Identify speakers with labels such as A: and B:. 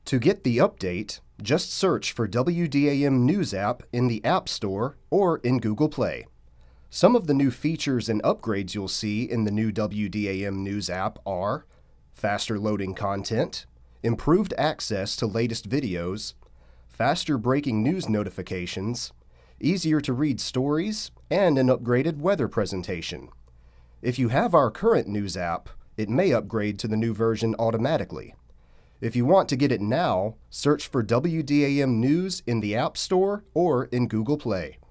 A: To get the update, just search for WDAM News app in the App Store or in Google Play. Some of the new features and upgrades you'll see in the new WDAM News app are faster loading content, improved access to latest videos, faster breaking news notifications, easier to read stories, and an upgraded weather presentation. If you have our current news app, it may upgrade to the new version automatically. If you want to get it now, search for WDAM News in the App Store or in Google Play.